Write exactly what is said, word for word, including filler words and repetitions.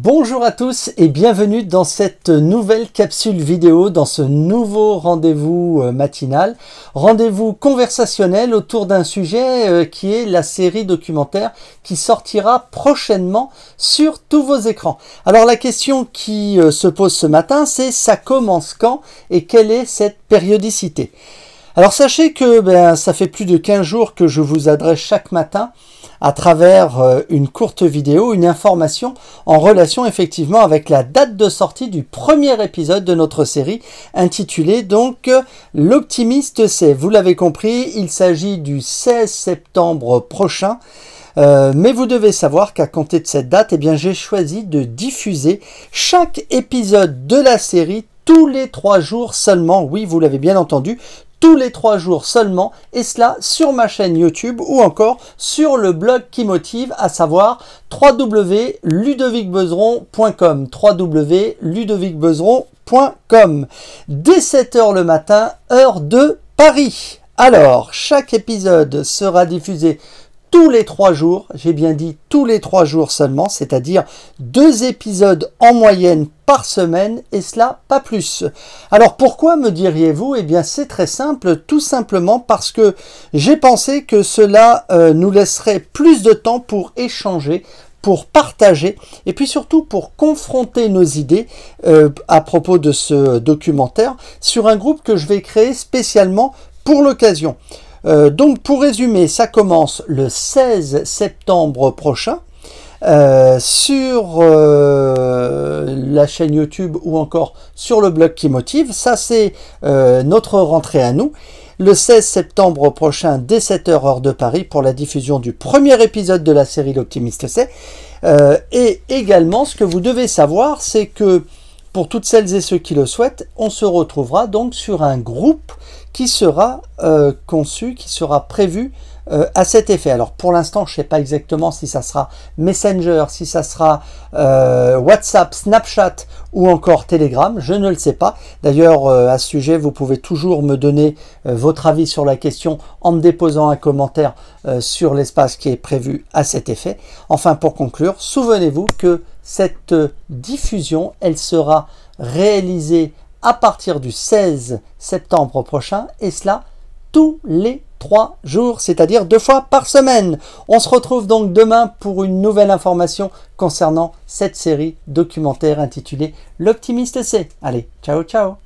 Bonjour à tous et bienvenue dans cette nouvelle capsule vidéo, dans ce nouveau rendez-vous matinal, rendez-vous conversationnel autour d'un sujet qui est la série documentaire qui sortira prochainement sur tous vos écrans. Alors la question qui se pose ce matin, c'est ça commence quand et quelle est cette périodicité? Alors sachez que ben, ça fait plus de quinze jours que je vous adresse chaque matin à travers euh, une courte vidéo, une information en relation effectivement avec la date de sortie du premier épisode de notre série intitulée donc euh, L'Optimiste sait. Vous l'avez compris, il s'agit du seize septembre prochain. Euh, mais vous devez savoir qu'à compter de cette date, eh bien, j'ai choisi de diffuser chaque épisode de la série tous les trois jours seulement. Oui, vous l'avez bien entendu, tous les trois jours seulement, et cela sur ma chaîne YouTube ou encore sur le blog qui motive, à savoir w w w point ludovic bezeron point com, w w w point ludovic bezeron point com, dès sept heures le matin, heure de Paris. Alors, chaque épisode sera diffusé tous les trois jours, j'ai bien dit tous les trois jours seulement, c'est-à-dire deux épisodes en moyenne par semaine, et cela pas plus. Alors pourquoi, me diriez-vous? Eh bien c'est très simple, tout simplement parce que j'ai pensé que cela euh, nous laisserait plus de temps pour échanger, pour partager, et puis surtout pour confronter nos idées euh, à propos de ce documentaire sur un groupe que je vais créer spécialement pour l'occasion. Euh, donc pour résumer, ça commence le seize septembre prochain euh, sur euh, la chaîne YouTube ou encore sur le blog qui motive. Ça c'est euh, notre rentrée à nous. Le seize septembre prochain dès sept heures heure de Paris pour la diffusion du premier épisode de la série L'Optimiste sait. Euh, et également ce que vous devez savoir, c'est que pour toutes celles et ceux qui le souhaitent, on se retrouvera donc sur un groupe qui sera euh, conçu, qui sera prévu euh, à cet effet. Alors pour l'instant, je ne sais pas exactement si ça sera Messenger, si ça sera euh, WhatsApp, Snapchat ou encore Telegram, je ne le sais pas. D'ailleurs, euh, à ce sujet, vous pouvez toujours me donner euh, votre avis sur la question en me déposant un commentaire euh, sur l'espace qui est prévu à cet effet. Enfin, pour conclure, souvenez-vous que cette diffusion, elle sera réalisée à partir du seize septembre prochain, et cela tous les trois jours, c'est-à-dire deux fois par semaine. On se retrouve donc demain pour une nouvelle information concernant cette série documentaire intitulée L'Optimiste sait. Allez, ciao ciao.